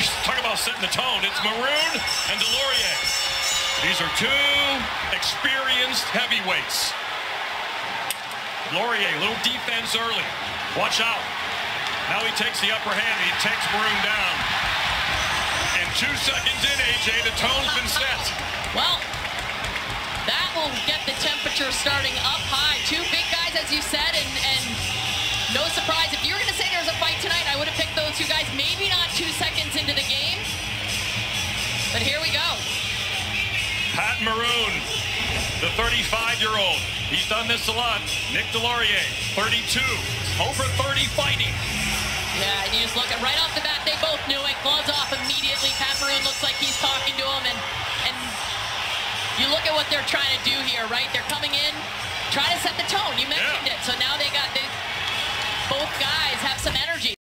Talk about setting the tone. It's Maroon and Deslauriers. These are two experienced heavyweights. Deslauriers, little defense early. Watch out. Now he takes the upper hand. He takes Maroon down. And 2 seconds in, AJ, the tone's been set. Well, that will get the temperature starting up high. Two big guys, as you said, and no surprise. If you were going to say there was a fight tonight, I would have picked those two guys. Maybe not 2 seconds into the game, but here we go. Pat Maroon, the 35-year-old. He's done this a lot. Nick Deslauriers, 32, over 30 fighting. Yeah, and you just look at right off the bat, they both knew it. Gloves off immediately. Pat Maroon looks like he's talking to him, and you look at what they're trying to do here, right? They're coming in, trying to set the tone. You mentioned it. So now both guys have some energy.